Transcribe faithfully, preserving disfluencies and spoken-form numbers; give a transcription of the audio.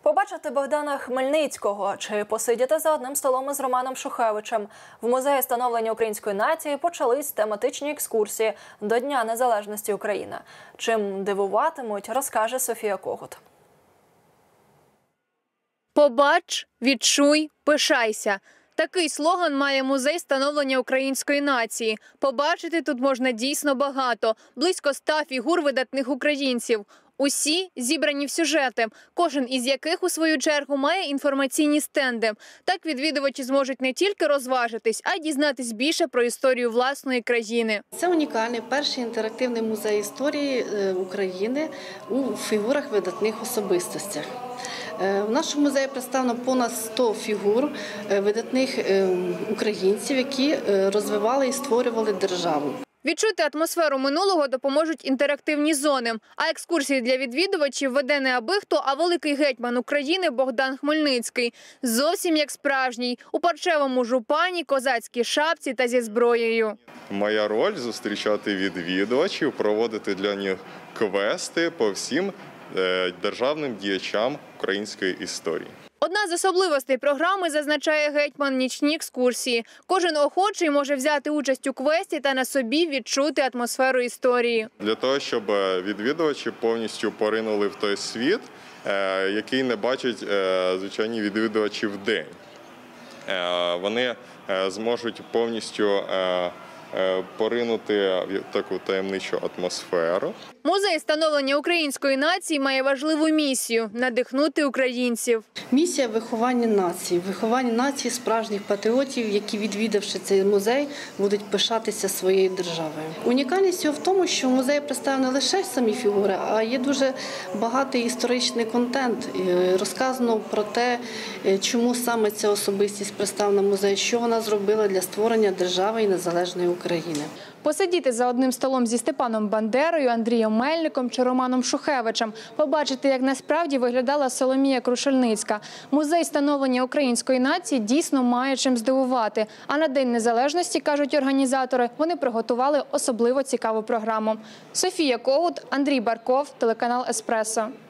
Побачити Богдана Хмельницького чи посидіти за одним столом із Романом Шухевичем. В музеї становлення української нації почались тематичні екскурсії до Дня Незалежності України. Чим дивуватимуть, розкаже Софія Когут. Побач, відчуй, пишайся. Такий слоган має музей становлення української нації. Побачити тут можна дійсно багато. Близько ста фігур видатних українців. Усі зібрані в сюжети, кожен із яких, у свою чергу, має інформаційні стенди. Так відвідувачі зможуть не тільки розважитись, а й дізнатись більше про історію власної країни. Це унікальний перший інтерактивний музей історії України у фігурах видатних особистостях. В нашому музеї представлено понад сто фігур видатних українців, які розвивали і створювали державу. Відчути атмосферу минулого допоможуть інтерактивні зони. А екскурсії для відвідувачів веде не аби хто, а великий гетьман України Богдан Хмельницький. Зовсім як справжній. У парчевому жупані, козацькій шапці та зі зброєю. Моя роль – зустрічати відвідувачів, проводити для них квести по всім державним діячам української історії. Одна з особливостей програми, зазначає гетьман, нічні екскурсії. Кожен охочий може взяти участь у квесті та на собі відчути атмосферу історії. Для того, щоб відвідувачі повністю поринули в той світ, який не бачать звичайні відвідувачі вдень. Вони зможуть повністю поринути в таку таємничу атмосферу. Музей становлення української нації має важливу місію – надихнути українців. Місія виховання нації, виховання нації справжніх патріотів, які, відвідавши цей музей, будуть пишатися своєю державою. Унікальність його в тому, що в музеї представлені не лише самі фігури, а є дуже багатий історичний контент. Розказано про те, чому саме ця особистість представлена в музеї, що вона зробила для створення держави і незалежної України. Посидіти за одним столом зі Степаном Бандерою, Андрієм Мельником чи Романом Шухевичем. Побачити, як насправді виглядала Соломія Крушельницька. Музей становлення української нації дійсно має чим здивувати. А на День Незалежності, кажуть організатори, вони приготували особливо цікаву програму. Софія Когут, Андрій Барков, телеканал «Еспресо».